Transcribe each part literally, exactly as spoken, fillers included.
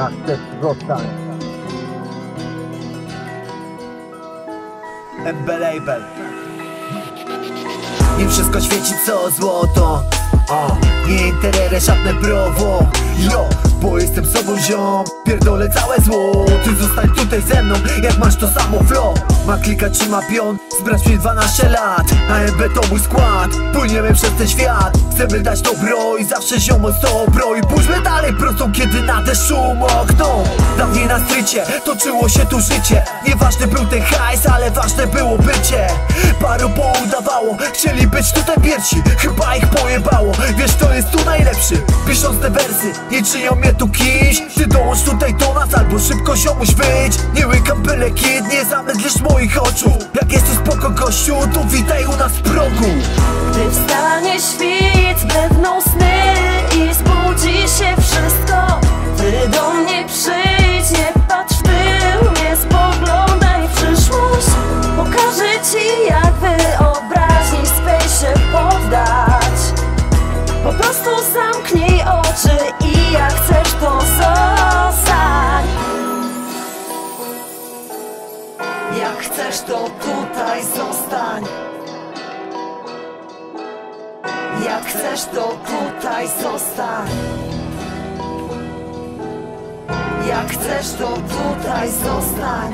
Jak chcesz zostać? M B Label. Nie wszystko świeci co złoto, o, nie interere, żadne browo. Jo, bo jestem sobą ziom, pierdolę całe zło. Ty zostań tutaj ze mną, jak masz to samo flow. Ma klika czy ma pion, zbrać mi dwanaście lat. A M B to mój skład, płyniemy przez ten świat. Chcemy dać dobro i zawsze ziomo z dobro. I pójdźmy dalej prostą, kiedy na deszczu mokną. Dawniej na strycie, toczyło się tu życie. Nieważny był ten hajs, ale ważne było bycie. Paru poudawało, chcieli być tutaj pierwsi. Chyba ich pojebało, wiesz kto jest tu najlepszy. Pisząc te wersy, nie czynią mnie tu kimś. Ty dołącz tutaj do nas, albo szybko ziomuś wyjdź. Nie łykam byle kid, nie zamydlisz moich oczu. Jak jesteś spoko gościu, to witaj u nas w progu. Gdy wstanie świt, będą sny i zbudzi się wszystko. Ty do mnie przyjdź, nie patrz w tył, nie spoglądaj w przyszłość. Pokażę ci jak wyobraźni swej się poddać. Po prostu zamknij oczy i jak chcesz to zostań. Jak chcesz to tutaj zostań. Jak chcesz to tutaj zostań. Jak chcesz to tutaj zostań.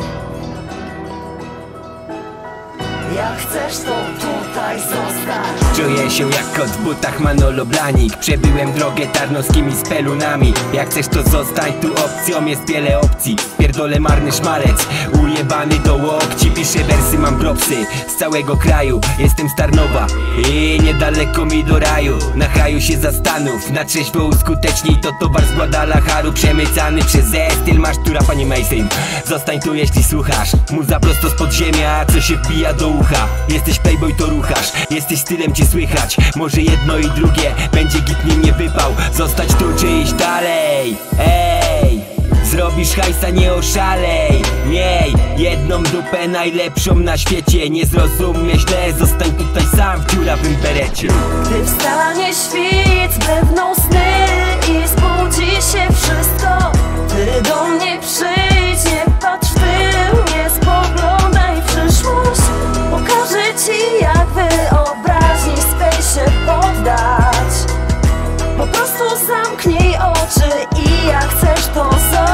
Jak chcesz to tutaj zostań. Czuję się jak kot w butach Manolo Blahnik. Przebyłem drogę tarnowskimi spelunami. Jak chcesz to zostań, tu opcją jest wiele opcji. Pierdolę marny szmalec, ujebany do łokci. Piszę wersy, mam propsy z całego kraju. Jestem z Tarnowa i niedaleko mi do raju. Na haju się zastanów, na trzeźwo uskutecznij. To towar z Guadalajaru, przemycany przez styl. Masz tu rapa, nie mainstream. Zostań tu jeśli słuchasz muza prosto z podziemia, co się wbija do ucha. Jesteś playboy to ruchasz, jesteś stylem cię słychać. Może jedno i drugie, będzie git nim nie wypał. Zostać tu czy iść dalej, ej. Zrobisz hajsa, nie oszalej. Miej jedną dupę najlepszą na świecie. Nie zrozumie źle, zostań tutaj sam w dziurawym berecie. Gdy wstanie świt, będą sny i zbudzi się wszystko. Ty do mnie przyjdź, nie patrz w tył, nie spoglądaj w przyszłość. Pokażę ci jak wyobraźni swej się poddać. Po prostu zamknij oczy i jak chcesz to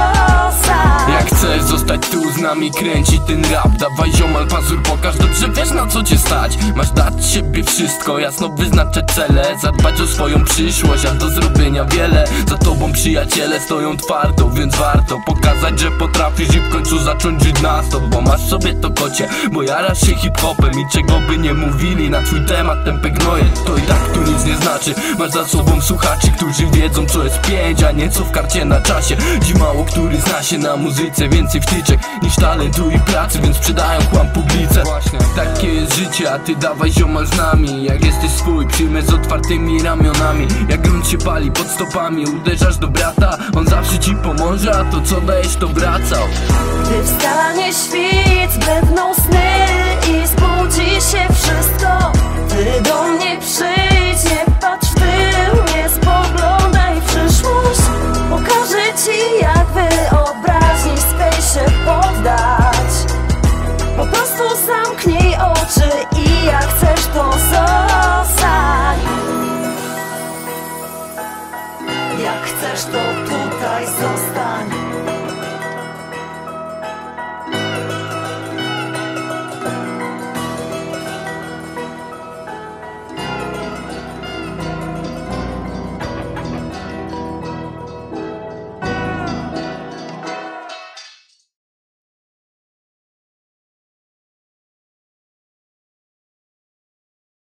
zostań. Jak chcesz zostać tu z nami, kręci ten rap. Dawaj ziomal pazur, pokaż, dobrze wiesz na co cię stać. Masz dać siebie wszystko, jasno wyznaczać cele. Zadbać o swoją przyszłość, a do zrobienia wiele. Za tobą przyjaciele stoją twardo, więc warto pokazać, że potrafisz i w końcu zacząć żyć na stop. Bo masz sobie to kocie, bo jarasz się hip-hopem. I czego by nie mówili na twój temat tępe gnoje, to i tak tu nic nie znaczy. Masz za sobą słuchaczy, którzy wiedzą co jest pięć, a nie co w karcie na czasie. Dziś mało który zna się na muzyce, więcej wtyczek niż talentu i pracy, więc sprzedają kłam publice. Właśnie takie jest życie, a ty dawaj ziomal z nami. Jak jesteś swój, przyjmę z otwartymi ramionami. Jak grunt się pali pod stopami, uderzasz do brata, on zawsze ci pomoże, a to co dajesz to wracał. Gdy wstanie świt, będą sny i zbudzi się wszystko. Ty do mnie przyjdź, nie patrz w tył, nie spoglądaj w przyszłość. Pokażę ci jak